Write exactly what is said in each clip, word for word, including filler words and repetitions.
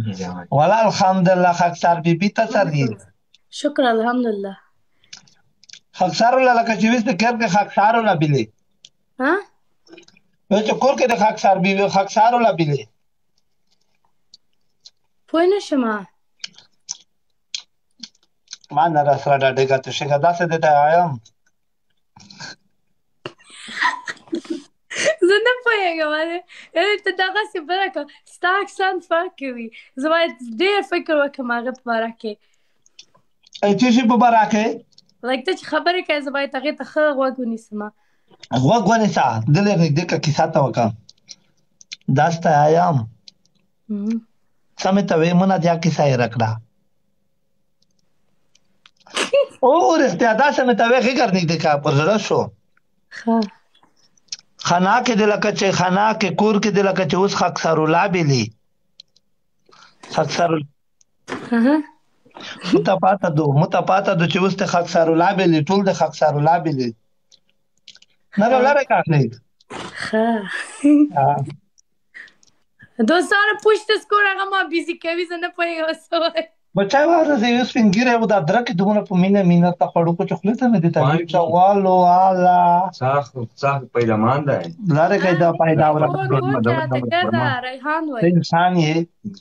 والله الحمدلله خاکسار بیبي ته سرګي شکر الحمدلله. خاکسار ولا لکه چې وست کېر کې خاکسار ولا بلی ها نو چې کور کې د خاکسار بیبي خاکسار ولا بلی پوه نه شم. ما نه را سره ډاډه ګټه شګه داسې د ته آیم زه نه پوهېږم ته دغسې بله کړه ستا اکسنټ فرق کوي. زه باید ډېر فکر وکړم هغه په باره کې. څه شي په باره کې لایک ته چې خبرې کوې زه باید هغې ته ښه غوږ ونیسم. غوږ ونیسه دلې نږدې کړه کیسه ته وکړه داسې ته آیم سمې ته وې مونه دیا کیسه یې رکړه او رښتیا داسې مې ته وې ښه کر نږدې کړه پر زړه شو ښه خنا کې د لکه چې خنا کې کور کې د لکه چې اوس خاکسار الله بلی خاکسار مته پاته دو مته پاته دو چې اوس ته خاکسار الله بلی ټول د خاکسار الله بلی نه لاره کاخلی ښه دوستانو پشت سکور هغه ما بیزي کوي زه نه پوهېږم څه وایي بچای واره زه یو سپین ګیری و دا درکې دومره په مینه مینه ته خوړو کو چې خولې ته مې د تغییر چوالو آلا صاحب صاحب پیدامان ده لاره کې دا پیدا ولا ریحان وای انسان یې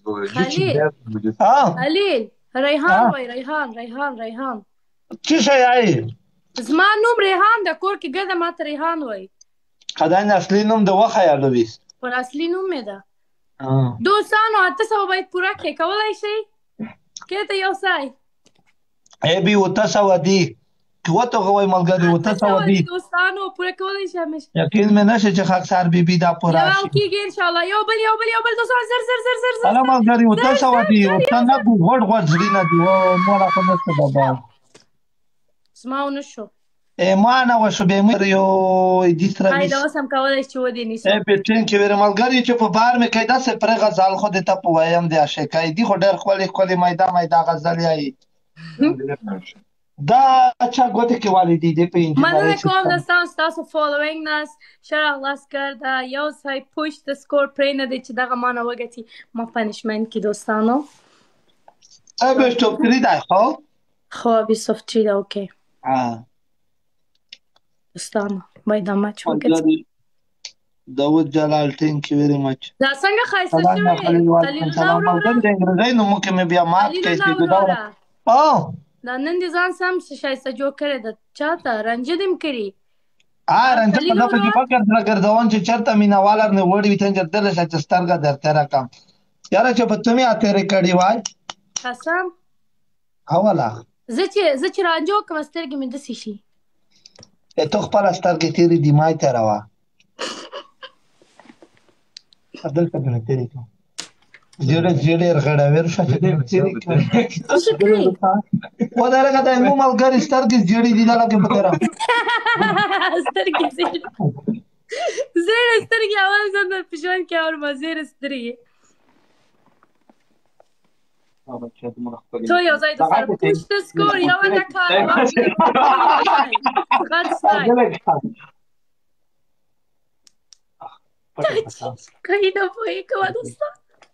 خلیل ریحان وای ریحان ریحان ریحان څه شي آی زما نوم ریحان د کور کې ګرده ماته ریحان وای خدای نه اصلي نوم د وخه یادوي پر اصلي نوم مې ده دوستانو اته سوه باید پوره کړئ کولی شئ کېته یو ځای ای بي اوته سوه دي وته غوی ملګري اوته سوه دي دوستانو پوره کولی شئ همیشه یقین مې نشي چې خاکسار بیبي دا پوره یو کېږي انشاءالله یو بل یو بل یو بل دوستانو زر زر زر زر هله ملګري اوته سوه دي اوته نه غوړ غوړ زړي نه دي مولا خو نشته بابا زما ونه شو ما نه وشو به مې یو دې سره هایده اوس هم کولی چې ودې نیسم ای پټین کې ویره ملګري چې په بار مې کوي داسې پرې غزل خو دې ته په وایم دی عاشقای دي خو ډېر ښکلې ښکلې میدا میدا غزل یایي دا چا ګوتې کې والدي دې په مننه کوم دوستان ستاسو فالوینګ ناست ښه راغلاست کرده یو ځای پشت سکور پرېنږدئ چې دغه ما نه وګټي ما پنشمنټ کې دوستانو بیست و سه دی خو خو بیست و سه ده اوکی دوستانو باید دا مچ وګټي داود جلال thank you very much دا څنګه ښایسته شوې خلیل الله وروره د انګریزۍ نومو کې مې بیا مات کړی دا نن دې ځان سم ښایسته جوړ کړی ده چاته رنجه دې م کړي رنجه په دغه کې فکر سره ګرځوم چې چېرته مینهوال نه وړي وي تنجر دله شه چې سترګه درته راکړم یاره چې په ته مې اتېرې کړې وای قسم اوله زه چې زه چې رانجه وکړم سترګې مې داسې شي ته خپله سترګې تېرې دي ما یې تېروه دلته به مې تېرې کړم زیړه زیړه رغړاویر شه چې دې تېرې کړم ودرېږه دا مو ملګري سترګې زیړې دي دلته به تېره سترګې زیړې زیړې سترګې اول ځان په ژوند کې اورم زیړې سترګې تو یو ځای د سره پوشت سکور یو نه کار کهی نه پوهېږم دوستان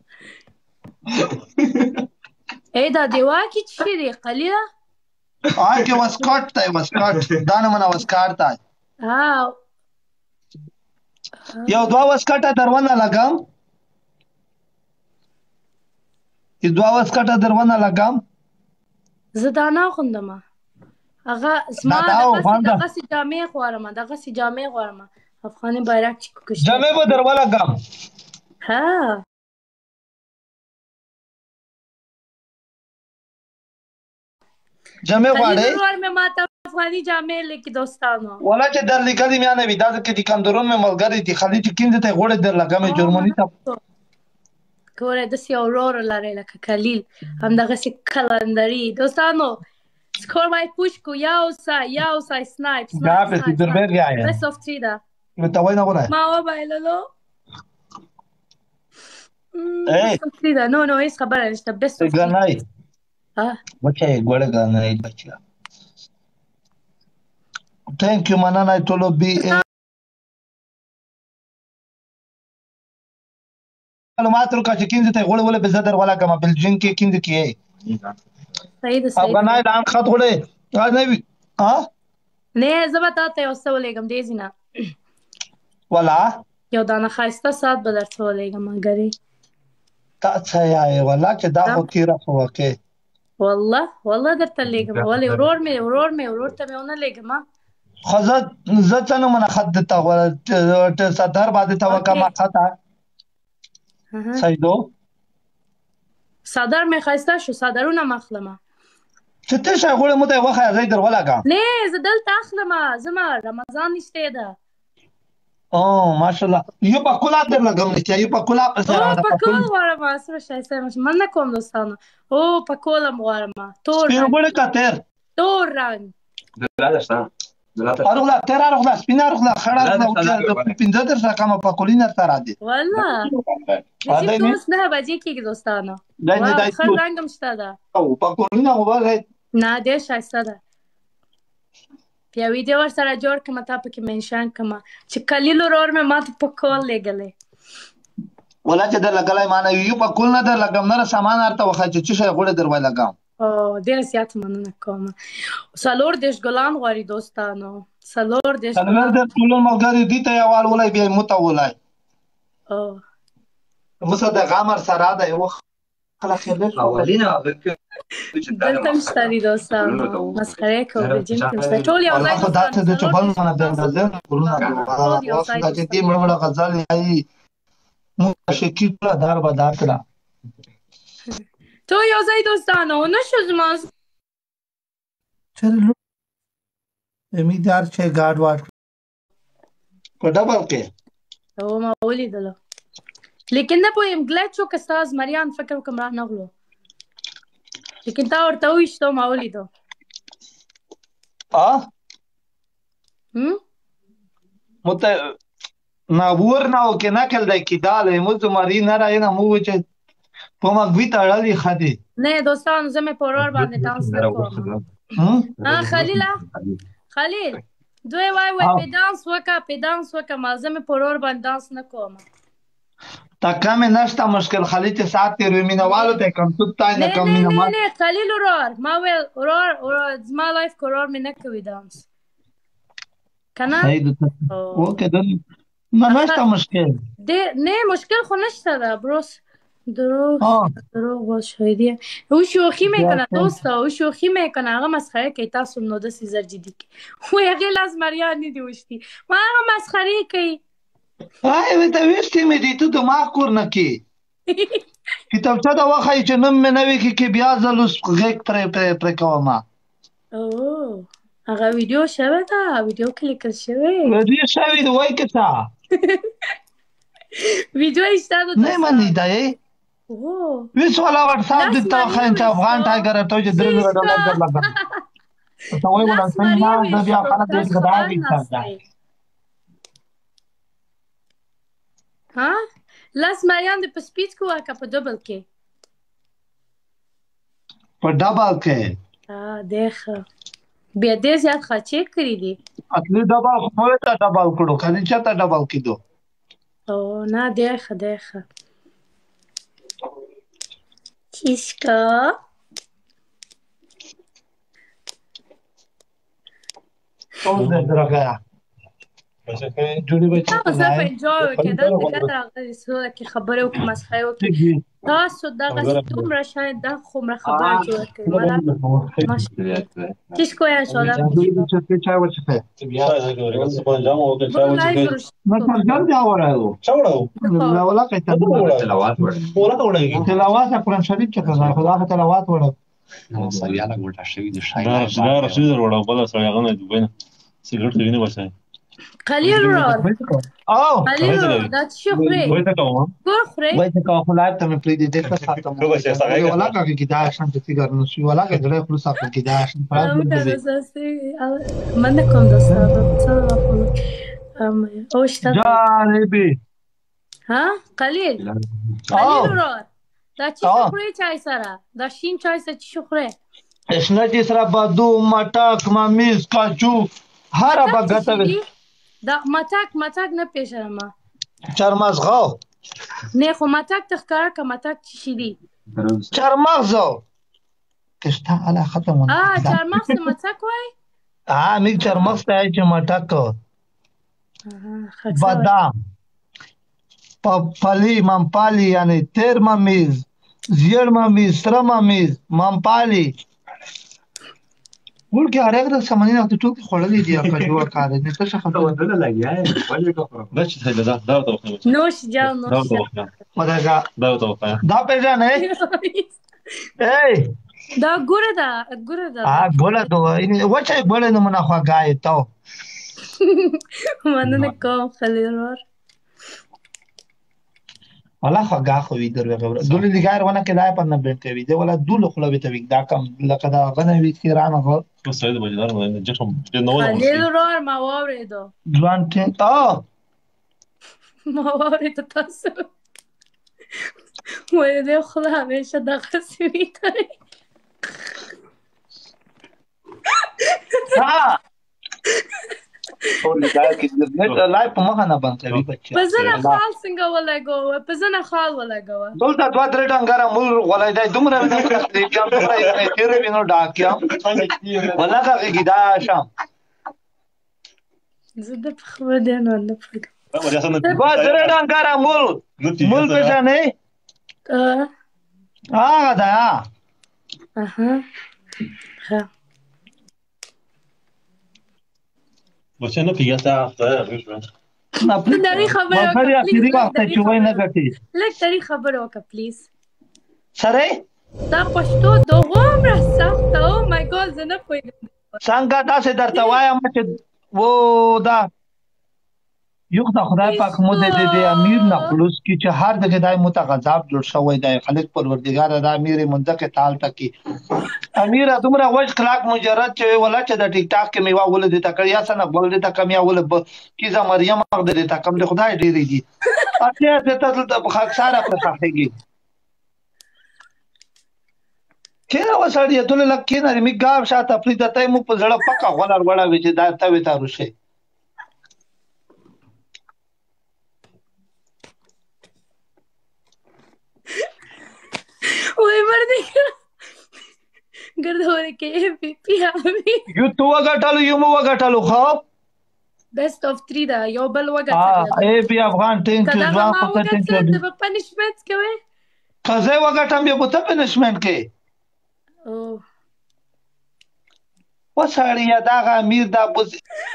ای دا دیوا کې چی دی قلیله آی کې وسکاټ دی وسکاټ دا نه منه وسکاټ دی یو دوه وسکاټه درونه لګم چې دوه وسکاټه درونه لګم زه دا نه اغوندم هغه زما دغسې جامې غواړم دغسې جامې غواړم افغاني بیرغ چې کوکشي جامې به در ولګم ها جامې غواړې ورور مې ماته افغاني جامې لیکي دوستانو والا چې در لیکلي مې نه وي دا کې د کندرون مې ملګري دي خالي چې کیندې ته غوړې در لګمې جرمني ته ګوره داسې یو ورور لرئ لکه کلیل همدغسې کلندري دوستانو سکور باید پوش کو یو ځای یو ځای سنایپ دا پسې دربېږ یایه بیست of three ده ته وای نه غواړی ما وبایللو بیست of three ده نو نو هېڅ خبره نشته بیست of three ګرنای بچه یې ګوړه ګرنای بچه تhank you مننه ټولو بي معلومات ورکړه چې کیندې ته غوړې ولې به زه در ولګم بلجین کې کیندې کې یې صحیح ده صحیح افغانای ده لام خط غوړې نه وي ها نه زه به تا ته یو څه ولېږم دې ځینه ولا یو دانه ښایسته ساعت به درته ولېږم مګرې تا څه یې ولا چې دا خو تیره خو وکې والله والله درته لېږم ولې ورور مې ورور مې ورور ته مې ونه لېږم خو زه زه څه نومونه خط درته غواړم صدر باندې ته وکړم خطه سیدو صدر مې ښایسته شو صدرونه مه اخلمه چې ته شی غوړې مو ته یې وښیه زه یې در ولګم نه زه دلته اخلمه زما رمضان نږدې ده اوه ماشاءالله یو پکولا در لګم نشته یو پکولا پسې او راځه پکول غواړم سره ښایسته یم من نه کوم دوستانو او پکول هم غواړم تور سپین رنګ غوړې که تیر تور رنګ Delata está. Delata está. اروغله تیر اروغله سپین اروغله خړه اروغله پنځه درسه کومه پکولي نه سره دي والله عادي چې اوس نه بجې کېږي دوستانو دای نه دای خړ رنګ هم شته ده او پکولي نه وبره نه ډېر ښایسته ده بیا ویډیو ورسره جوړ کړم تا پکې منشن کړم چې کلیل ورور مې ما ته پکول لېږلی ولا چې در لګلای مانه یو پکول نه در لګم نه سامان ارته وخت چې شی غوړې در وای لګم او ډېر زیات مننه کوم څلور دېرش ګلان غواړي دوستانو څلور دېرش څلور د ټول ملګری دي ته یوال ولای بیا مت ولای او مسه د غامر سره دا یو خلک خیر Abuelina, a ver qué. دلته هم شته دي دوستانو مسخرې کوو بلجیم کې هم شته ټول یو ځای خو دا ته د چوبل نه د نظر ګلونه دا چې دې مړ مړ غزل یې مو شکی کړه دار بدار کړه تو یو ځای دوستانو نشو زما چل امیدار چې ګارد واټ په ډبل کې او ما ولیدلو لیکن نه پوهیم ګلیچ وکړه ستا زمریان فکر وکړم رانغلو لیکن تا ورته وویشتو ما ولیدو ها هم مت ناور ناو کې نکل دای کی دال مو زمری نه راي نه مو چې په ما غوي تړلې خدي نه دوستانو زه مې په ورور باندې ډانس نه کوم ها خلیله خلیل دوی وای وای په ډانس وکړه په ډانس وکړه ما زه مې په ورور باندې ډانس نه کوم تا کم نشته مشکل خلی ته سات تیر مینوالو ته کم تو تا نه کم نه مینوال نه خلیل ورور ما ویل ورور ورور زما لایف کورور مې نه کوي ډانس کنه اوکې دل نه نشته مشکل د نه مشکل خو نشته دا بروس دروغ دروغ باز شایدیه او شوخی میکنه دوستا او شوخی میکنه هغه مسخره کوي تاسو نو د سیزر جدي کی خو هغه لاس مریان نه دی وشتي ما هغه مسخره کوي آی وې ته وشتي مې دي ته دماغ کور نه کی کتابچه دا وخی چې نم مې نوې کې کې بیا زلوس غیک پر پر کوم او هغه ویډیو شوه دا ویډیو کلیک شوه ویډیو شوه دی وای کته ویډیو ایستادو نه مانی دی او ویس ولا واتس اپ د تا خان چې افغان ټایګر ته چې درې ډالر در لګا ته وای ولا څنګه دا بیا خلک دې غدا وی څنګه ها لاس مریان د پسپیټ کو کا په ډبل کې په ډبل کې ها دیخه بیا دې زیات خرچې کړې دي اصلي ډبل خو ته ډبل کړو کله چې ته ډبل کېدو او نه دیخه دیخه کیشکا او دې درګه جوړي بچي تاسو په انجوای کې دا څنګه راغلي سره کې خبره او مسخره وکړي تاسو دا څومره شاید دا خبره خبره جوړ کړئ ماشاءالله کیشکو یا شولا چې چا وڅخه بیا سپنجام او چې چا وڅخه نو څنګه دا وراو چاوړو ولا کې تلاوات وړ ولا وړي تلاوات قرآن شریف چې خدا تلاوات وړو سریاله ګټه شوی د شای دا رسول وړو بل سره غنه دوبنه سیګریټ ویني وځي خلیل ورور او خلیل ورور دا څه خوري وای ته کوم ګور خوري وای ته کوم خلای ته مې پری دې ته ساتم ولا کا کې دا شان چې څنګه نو شي ولا کې درې خپل ساتل کې دا شان من کوم دوستا څه خپل ام او شته جانبي ها خلیل خلیل ورور دا څه خوري چای سره دا شین چای سره څه خوري اسنه چې سره بادو مټاک ممیز کاچو هر بغته دا مټاک مټاک نه پیژنم چرمزغه نه خو متک ته ښکاره که متک څه شي دي چهارمغزو کشته اله ختم آه چهارمغز ته متک وایي ها میگه چهارمغز ته وایي چې مټک بادام پلی ممپالی یعنی تیر ممیز زیړ ممیز سره ممیز ممپالی ګور کې هر هغه سمونی نه ټول خوړلې دي او کجوه کار نه څه خبره ودل لګیا ہے ولی کو دا چې څه دا دا ته نوش جاو دا نوش ته وداګه دا ته دا پیژنې ای دا ګوره ده ګوره ده ها ګوره ته وچه ګوره نه منه خو غای ته مننه کوم خلیل ور ولا خو خو وی در وغه دول دیګار ونه کې دای په نه بنت وی دی ولا دول خو به ته وی دا کم لکه دا غنه وی کیرانه خو خو سید بجدار نه جشم نو خلیل ور ما واورېدو ځوان ټین او ما واورېدو تاسو وای دې خو همیشه دغه سوي کوي ها ټول دا کې د لای په مخه نه باندې وی بچي په زنه خال څنګه ولګو په زنه خال ولګو دلته دوه درې ډنګره مول ولای دی دومره نه کړی چې هم دومره یې تیر وینو ډاکیام ولا هغه گیدا شام زه د خبر دی نه نه پوهیږم دوه درې ډنګره مول مول پېژنې هغه ده اها ها بچه نه پیګه تا نه ته دری خبره وکړه په اخیری وخت چې وای نه ګټي لږ دری خبره وکړه پلیز سره دا پښتو دومره سخته او مای ګاد زه نه پوهیږم څنګه تاسو درته وایم چې و دا یو د خدای پاک مو د دې امیر نه خلوص کی چې هر دغه دای متغذاب جوړ شوی دی خالق پروردگار د امیر منځکه تال تکي امیر دومره وښ خلاق مجرد چې ولا چې د ټیک ټاک کې میوا ول دي تکړیا سره بل دي تکمیا ول کیزه مریم مقد دي تکم د خدای ډیری دي اته ته ته د خاک سره پر خاطرږي کله وسړی ته لکه نه می ګاب شاته پریته ته مو په زړه پکا غوړ غوړ وي چې دا ته وتا روشه وای مرده ګردوره کې پی پی اوی یو تو وګټلو یو مو وګټلو خو بیسټ اف تhree دا یو بل وګټل ها ای پی افغان ټینک یو ځوان په ټینک کې د پنیشمنت کوي کزه وګټم به په پنیشمنت کې او وسړی دا امیر دا بوز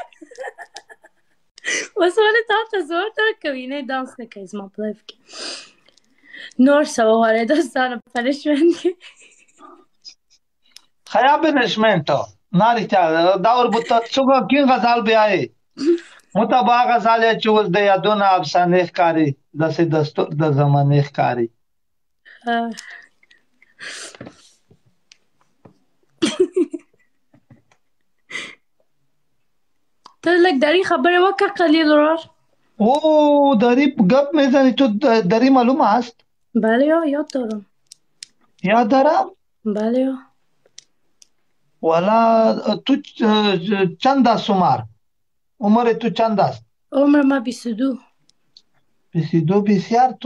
وسوله تاسو زور تر کوي نه دانس نه کوي زما په لایف کې نور سواره دوستانه پنیشمنت کې خیا پنیشمنت ناری چا دا اور بوت څنګه کین غزال بیا ای متبا غزال چوز د یادونه افسانه ښکاری د سې دستور د زمانه ښکاری ته لک دری خبره وکړه قلیل ورور او دری گپ میزنی تو دری معلوم است بله یاد دارم یاد دارم بله والا تو چند است عمر عمر تو چند است عمر ما بیست و دو بیست و دو بسیار تو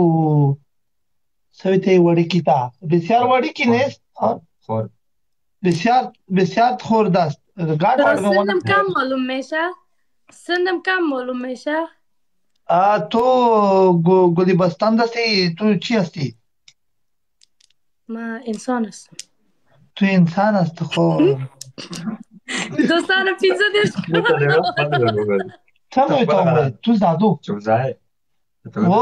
سویته وڑی کی تا بسیار وڑی کی نیست خور بسیار بسیار خورد است گاٹ سنم کم معلوم میشه سنم کم معلوم میشه تو گلی بستان دستی تو چی هستی ما انسان هستم تو انسان هست خو دوستانه پیزا دیش چرا تو تو زادو چوزای او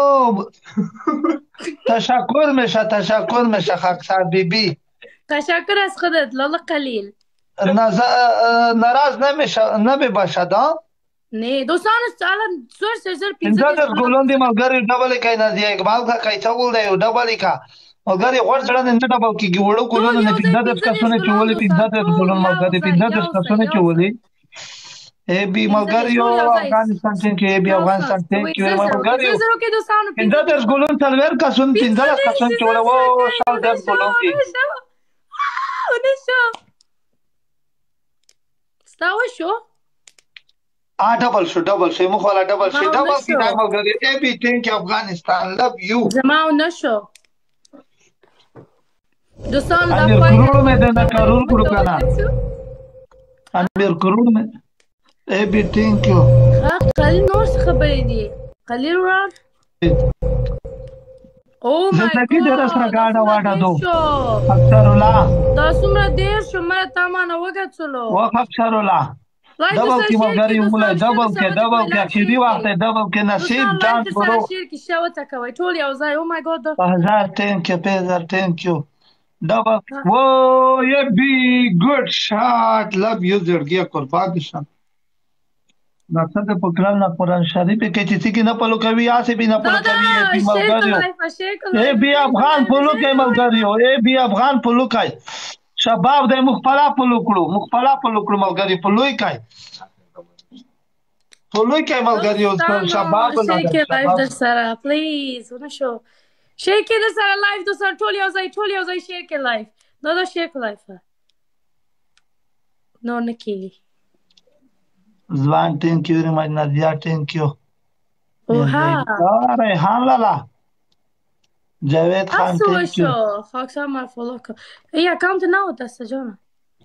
تشکر میشه تشکر میشه خاکسار بی بی تشکر از خودت لالا قلیل ناراض نمیشه نمی باشد ها نه دوستان الان زور سر زور پیزا پنځه در ګلون دی ملګری ډبل کای نه دی اقبال کا کایڅه ول دی ډبل کا ملګری غوړ سره نه ډبل کیږي وړو ګلون نه پنځه در کسونه چولې پنځه در ګلون ملګری پنځه در کسونه چولې ای بي ملګری یو افغانستان کې بي افغانستان کې ملګری پنځه در ګلون تلور کسون پنځه در کسون چولې وو شال در ګلون کې ونه شو ستاو شو آ ډبل شو ډبل شو مخ والا ډبل شي زما ډبل ونه کی شو. دا ملګری ای بي ټینک افغانستان لو یو زما ونه شو دوستانو دا امیر پایله کروڑ میں دینا کرور مه کړو کوئ کنه هڅو. امیر کروڑ میں ای بي ټینک یو ها قلیل نور څه خبرې دي قلیل ورار او مای زندگی ګاډ ډېره سره ګاډه واډه دو شو اکثر الله دا څومره دیر شو مړه تا مانه وګڅلو وخت اکثر الله لایف ډبل سره کی شیر ملګری کې ومله دوستان ډبل شپږ کې سوه ډبل کې کوئلات اخیری شیر وخت کې ډبل کې نصیب دوستان جان لایف برو سره شیر کې شاو ته کوي ټول یو ځای او مای ګاډ هزار ټینک یو په هزار ټینک یو ډبل وو یو بی ګډ شاٹ لو یو زړګي قربان شم نقصد پکړل نه قرآن شریف کې چې څه کې نه پلو کوي یا سي بي نه پلو کوي ای بي ملګریو ای بي افغان پلو کوي ملګریو ای بي افغان پلو کوي شباب د مخفلا پلو کړو مخفلا پلو کړو ملګری پلوي کوي پلوي کوي ملګریو شباب نه شیر کې لایف در سره پلیز ونه شو شیر کې در سره لایف در سره ټول یو ځای ټول یو ځای شیر کې لایف دا دا شیر کې لایف نو نه کېږي ځوان ټینک یو ریمج نادیا ټینک یو اوها ریحان لالا جاوید خان اسو ټینک یو شو خاکسار ما فالو کړ ای اکاونت نه و تاسو جوړه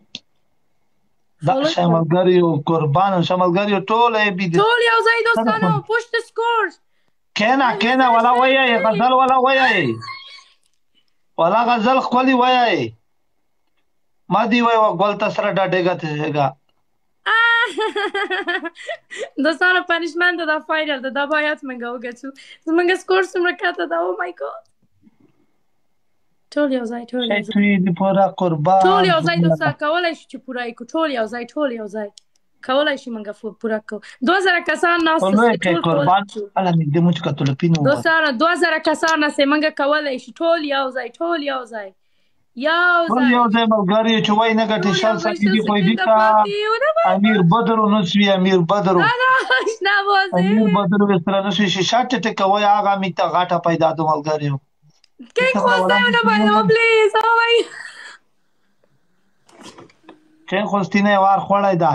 دا شملګریو قربان شملګریو ټول ای بي ټول یو ځای دوستانو پوش د سکور کینا کینا ولا وایي غزل ولا وایي ولا غزل خولي وایي ما دی وای ګول تسره ډډېګه تهګه دوستانو پنیشمنت دا فاینل دا باید منګه وګڅو زمونږ سکور څومره کاته دا او مای ګاډ ټول یو ځای ټول یو ځای دی پورا قربان ټول یو ځای دوستا کولای شي چې پوره کړو ټول یو ځای ټول یو ځای کولای شي منګه پوره کړو دوه زره کسان ناس ټول قربان الله مې دې موږ کتل پینو دوستانو دوه زره کسان ناس منګه کولای شي ټول یو ځای ټول یو ځای یو ځای یو ځای ملګری چې وای نه ګټي شال سکي دی خو دې کا امیر بدر نو سوي امیر بدر نه وځي امیر بدر وستر نو شي شاته ټ کوي هغه می ته غاټه پیدا دو ملګری کې خو ځای نه باندې پلیز او وای چې خوستینه وار خوړای دی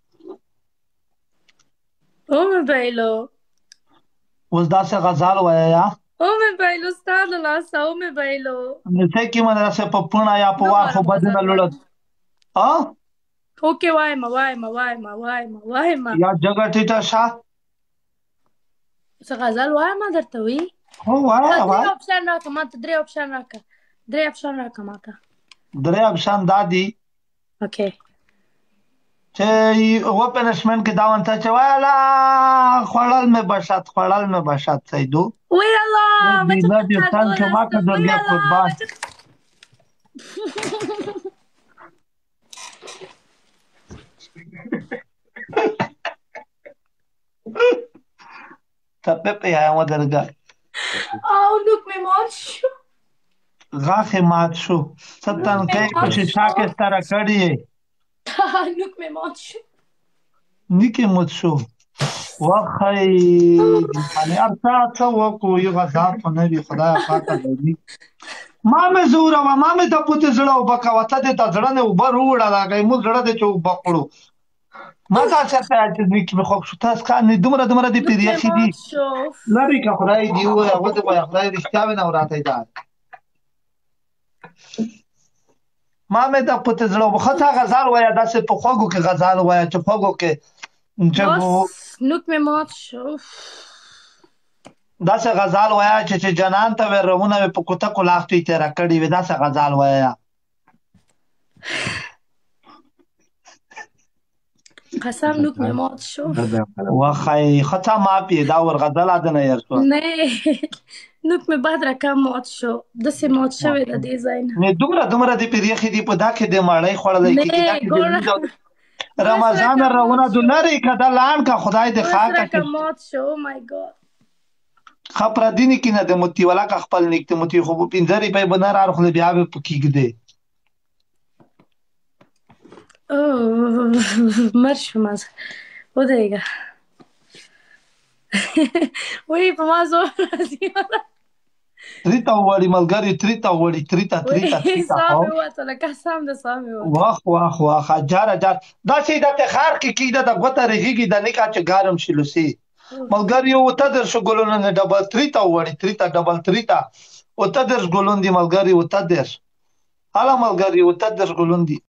او مې بایلو اوس داسې غزال وایا او مې بایلو ستاسو لاس او مې بایلو نو څه کې مدرسه په پونه یا په وار خو بدنه لړد ها اوکې وای ما وای ما وای ما وای ما وای ما یا جګه ټیټه شا څه غزل وای ما درته وی هو وای وای درې اپشن راکړه ماته درې اپشن راکړه درې اپشن راکړه ماته درې اپشن دادی اوکې چې و پنشمنت کې داون ته چې والا خړل مې بشات خړل مې بشات سیدو وی الله مې نه دي تان چې ما ته درګه قربان ته په یا و درګه او نوک مې مات شو غاخه مات شو ستن کې چې شاکه ستاره کړی نوک مې مات شو نیکه مات شو وخی یعنی ارتا څو کو یو غزا په نبی خدای پاک دی ما مې زور او ما مې د پوت زړه او بکاوته د ځړه نه وبر وړه راغی مو زړه د چو بقړو ما تاسو ته چې نیک مې خو شو تاسو کان دومره دومره دی پیری شي دی لری کا خدای دی او هغه د خدای رښتیا و نه وراته دی ما مې د پوت زړه وبخته غزال ویا داسې په خوګو کې غزال ویا چې خوګو کې نوک مې مات شو داسې غزال ویا چې چې جنان ته ورونه په کوته کو لاختې تیر کړي وې داسې غزال ویا قسم نوک مې مات شو وخی خطا ما پی دا ور غزل اذن ير شو نه نوک مې بعد را کم مات شو د سه مات شوی د دې ځای نه نه دومره دومره دی پیریخي دی په دا کې د ماړی خوړلې کې دا رمضان رونه دلاري کده لان کا خدای دې خاک کا مات شو مای ګاډ خبر دیني کې نه د موتی ولا کا خپل نیکته موتی خو پینځري په بنار اخلي بیا به پکېګ دی او مرش ماز ودایګه وای په ما زور راځي تریتا وړي ملګری تریتا وړي تریتا تریتا تریتا ساه خو مې ووتله لکه سم د ساه مې ووتله. واخ واخ واخ جار جار دا چې د تخار کې کیده د غوته رهيږي د نه کا چې ګارم شلوسي ملګری او ته در شو ګلون نه ډبل تریتا وړي تریتا ډبل تریتا او ته در ګلون دی ملګری او ته در اله ملګری او ته در ګلون دی